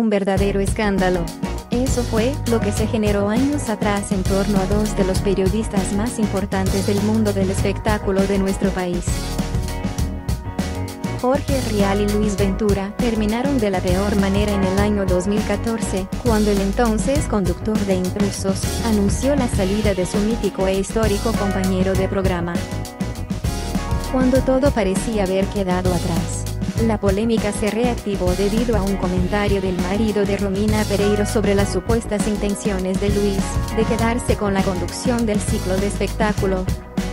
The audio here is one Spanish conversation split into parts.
un verdadero escándalo. Eso fue lo que se generó años atrás en torno a dos de los periodistas más importantes del mundo del espectáculo de nuestro país. Jorge Rial y Luis Ventura terminaron de la peor manera en el año 2014, cuando el entonces conductor de Intrusos anunció la salida de su mítico e histórico compañero de programa. Cuando todo parecía haber quedado atrás, la polémica se reactivó debido a un comentario del marido de Romina Pereiro sobre las supuestas intenciones de Luis de quedarse con la conducción del ciclo de espectáculo.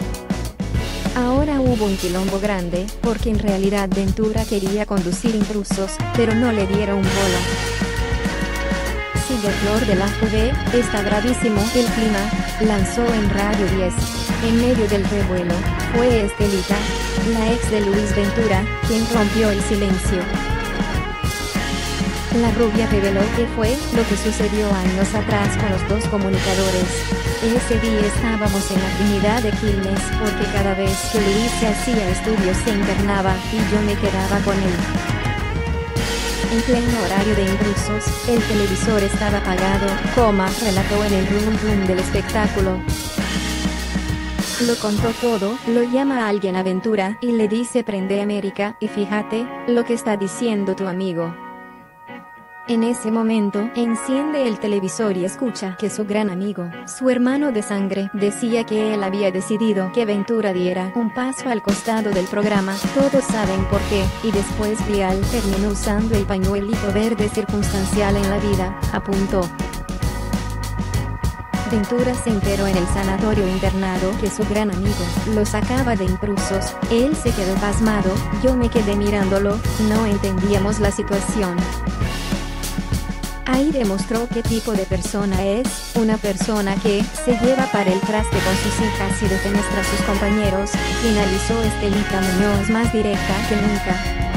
Ahora hubo un quilombo grande, porque en realidad Ventura quería conducir Intrusos, pero no le dieron bola. Sigue Flor de la Juve, está gravísimo el clima, lanzó en Radio 10. En medio del revuelo, fue Estelita, la ex de Luis Ventura, quien rompió el silencio. La rubia reveló qué fue lo que sucedió años atrás con los dos comunicadores. Ese día estábamos en la Trinidad de Quilmes, porque cada vez que Luis se hacía estudios se internaba, y yo me quedaba con él. En pleno horario de Intrusos, el televisor estaba apagado, relató en el rum rum del espectáculo. Lo contó todo, lo llama a alguien a Ventura, y le dice prende América, y fíjate, lo que está diciendo tu amigo. En ese momento, enciende el televisor y escucha que su gran amigo, su hermano de sangre, decía que él había decidido que Ventura diera un paso al costado del programa. Todos saben por qué, y después Rial terminó usando el pañuelito verde circunstancial en la vida, apuntó. Ventura se enteró en el sanatorio internado que su gran amigo lo sacaba de Intrusos. Él se quedó pasmado, yo me quedé mirándolo, no entendíamos la situación. Ahí demostró qué tipo de persona es, una persona que se lleva para el traste con sus hijas y defenestra a sus compañeros, finalizó Estelita Muñoz más directa que nunca.